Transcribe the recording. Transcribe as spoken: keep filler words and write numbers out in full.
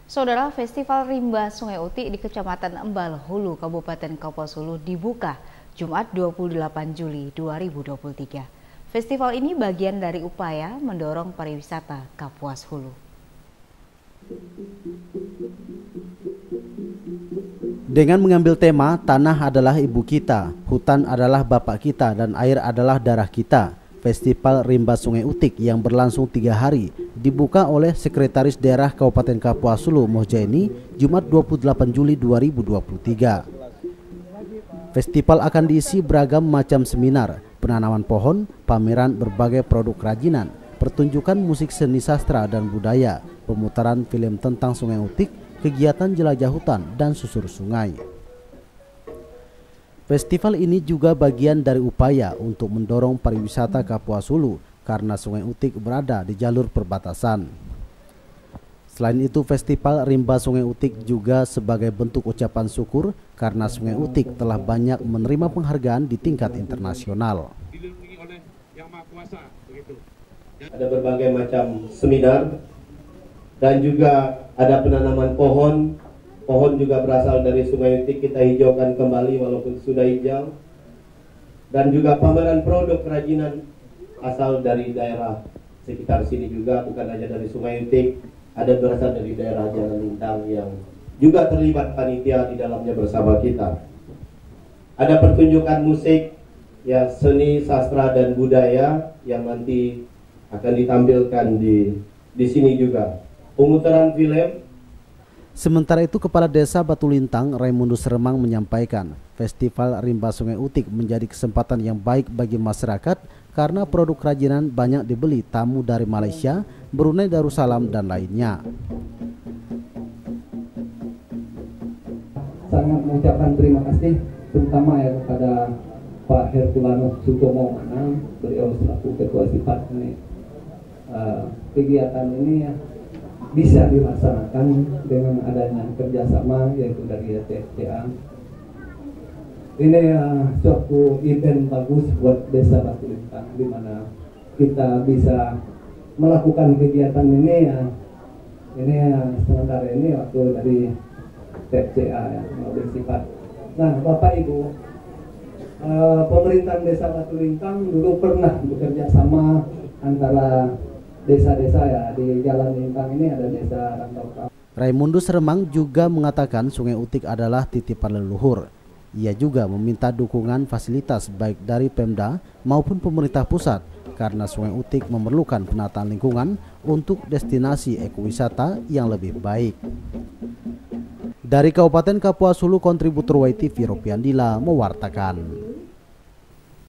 Saudara, Festival Rimba Sungai Utik di Kecamatan Embal Hulu, Kabupaten Kapuas Hulu dibuka Jumat dua puluh delapan Juli dua ribu dua puluh tiga. Festival ini bagian dari upaya mendorong pariwisata Kapuas Hulu. Dengan mengambil tema Tanah adalah Ibu Kita, Hutan adalah Bapak Kita, dan Air adalah Darah Kita, Festival Rimba Sungai Utik yang berlangsung tiga hari dibuka oleh Sekretaris Daerah Kabupaten Kapuas Hulu Mohjaini Jumat dua puluh delapan Juli dua ribu dua puluh tiga. Festival akan diisi beragam macam seminar, penanaman pohon, pameran berbagai produk kerajinan, pertunjukan musik seni sastra dan budaya, pemutaran film tentang Sungai Utik, kegiatan jelajah hutan dan susur sungai. Festival ini juga bagian dari upaya untuk mendorong pariwisata Kapuas Hulu karena Sungai Utik berada di jalur perbatasan. Selain itu, Festival Rimba Sungai Utik juga sebagai bentuk ucapan syukur karena Sungai Utik telah banyak menerima penghargaan di tingkat internasional. Ada berbagai macam seminar dan juga ada penanaman pohon. Pohon juga berasal dari Sungai Utik, kita hijaukan kembali walaupun sudah hijau. Dan juga pameran produk kerajinan asal dari daerah sekitar sini juga, bukan hanya dari Sungai Utik, ada berasal dari daerah Jalan Lintang yang juga terlibat panitia di dalamnya bersama kita. Ada pertunjukan musik, ya seni, sastra dan budaya yang nanti akan ditampilkan di di sini juga. Pemutaran film. Sementara itu, Kepala Desa Batu Lintang, Raimundus Remang menyampaikan, Festival Rimba Sungai Utik menjadi kesempatan yang baik bagi masyarakat karena produk kerajinan banyak dibeli tamu dari Malaysia, Brunei Darussalam, dan lainnya. Sangat mengucapkan terima kasih terutama ya kepada Pak Herculano Sutomo Manang, beliau selaku Ketua Sifat ini. Uh, kegiatan ini ya bisa dilaksanakan dengan adanya kerjasama yaitu dari T F C A. Ini uh, suatu event bagus buat Desa Batu Lintang di mana kita bisa melakukan kegiatan ini ya. Ini uh, sementara ini waktu dari T F C A ya, mobil sifat. Nah, Bapak Ibu, uh, pemerintahan Desa Batu Lintang dulu pernah bekerja sama antara desa-desa ya, di Jalan Lintang ini ada desa Rantau. Raimundus Remang juga mengatakan Sungai Utik adalah titipan leluhur. Ia juga meminta dukungan fasilitas baik dari Pemda maupun pemerintah pusat karena Sungai Utik memerlukan penataan lingkungan untuk destinasi ekowisata yang lebih baik. Dari Kabupaten Kapuas Hulu, kontributor Y T V Ropiandila mewartakan.